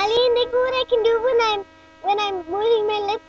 Aline, look what I can do when I'm moving my lips